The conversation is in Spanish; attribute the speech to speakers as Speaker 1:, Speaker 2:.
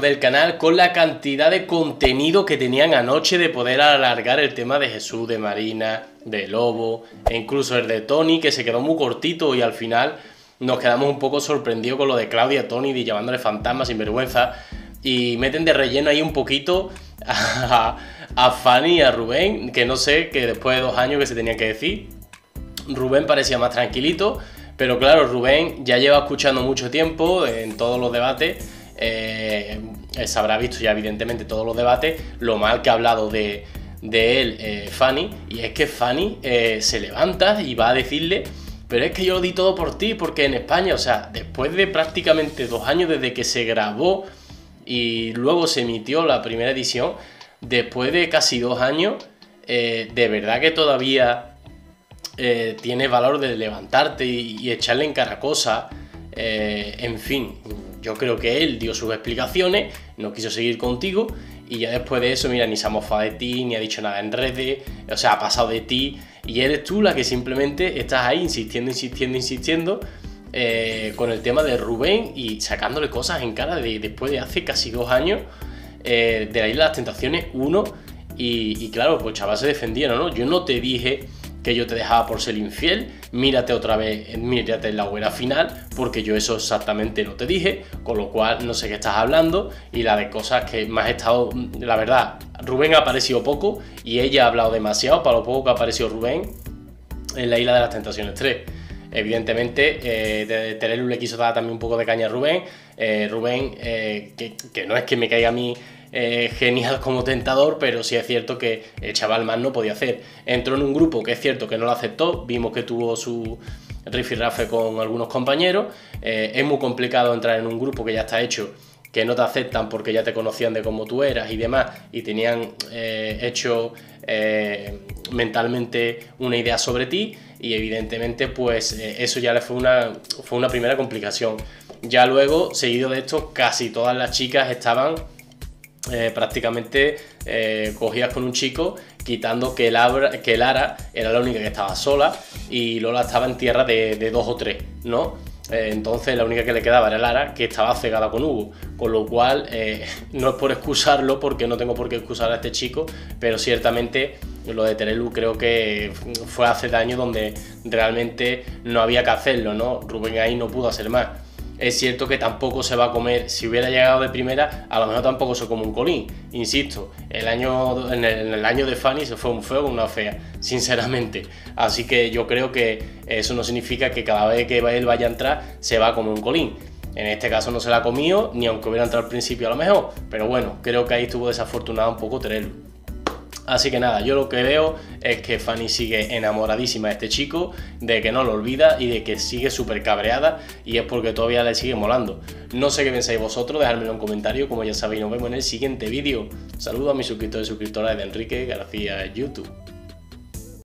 Speaker 1: del canal con la cantidad de contenido que tenían anoche de poder alargar el tema de Jesús, de Marina, de Lobo e incluso el de Tony, que se quedó muy cortito y al final nos quedamos un poco sorprendidos con lo de Claudia, Tony, de llamándole fantasma sin vergüenza, y meten de relleno ahí un poquito a Fanny y a Rubén, que no sé, que después de 2 años que se tenían que decir. Rubén parecía más tranquilito, pero claro, Rubén ya lleva escuchando mucho tiempo en todos los debates, se habrá visto ya evidentemente todos los debates, lo mal que ha hablado de él Fanny, y es que Fanny se levanta y va a decirle, pero es que yo lo di todo por ti, porque en España, o sea, después de prácticamente 2 años desde que se grabó y luego se emitió la primera edición, después de casi 2 años, de verdad que todavía tienes valor de levantarte y echarle en cara cosas, en fin, yo creo que él dio sus explicaciones, no quiso seguir contigo y ya después de eso, mira, ni se ha mofado de ti, ni ha dicho nada en redes, o sea, ha pasado de ti y eres tú la que simplemente estás ahí insistiendo con el tema de Rubén y sacándole cosas en cara después de hace casi 2 años de la Isla de las Tentaciones 1 y claro, pues chaval se defendía, ¿no? Yo no te dije que yo te dejaba por ser infiel, mírate otra vez, mírate en la hoguera final, porque yo eso exactamente no te dije, con lo cual no sé qué estás hablando y la de cosas que me has estado, la verdad, Rubén ha aparecido poco y ella ha hablado demasiado para lo poco que ha aparecido Rubén en la Isla de las Tentaciones 3. Evidentemente, Terelu le quiso dar también un poco de caña a Rubén, que no es que me caiga a mí genial como tentador, pero sí es cierto que el chaval más no podía hacer. Entró en un grupo que es cierto que no lo aceptó, vimos que tuvo su rifirrafe con algunos compañeros, es muy complicado entrar en un grupo que ya está hecho, que no te aceptan porque ya te conocían de cómo tú eras y demás, y tenían hecho mentalmente una idea sobre ti, y evidentemente pues eso ya le fue una primera complicación. Ya luego, seguido de esto, casi todas las chicas estaban prácticamente cogidas con un chico, quitando que Lara era la única que estaba sola y Lola estaba en tierra de 2 o 3, ¿no? Entonces la única que le quedaba era Lara, que estaba cegada con Hugo, con lo cual no es por excusarlo, porque no tengo por qué excusar a este chico, pero ciertamente lo de Terelu creo que fue hace años donde realmente no había que hacerlo, ¿no? Rubén ahí no pudo hacer más. Es cierto que tampoco se va a comer, si hubiera llegado de primera, a lo mejor tampoco se come un colín. Insisto, en el año de Fanny se fue un feo con una fea, sinceramente. Así que yo creo que eso no significa que cada vez que él vaya a entrar se va a comer un colín. En este caso no se la ha comido, ni aunque hubiera entrado al principio a lo mejor. Pero bueno, creo que ahí estuvo desafortunado un poco Terelu. Así que nada, yo lo que veo es que Fanny sigue enamoradísima de este chico, de que no lo olvida y de que sigue súper cabreada, y es porque todavía le sigue molando. No sé qué pensáis vosotros, dejármelo en comentarios, como ya sabéis, nos vemos en el siguiente vídeo. Saludos a mis suscriptores y suscriptoras de Enrique García YouTube.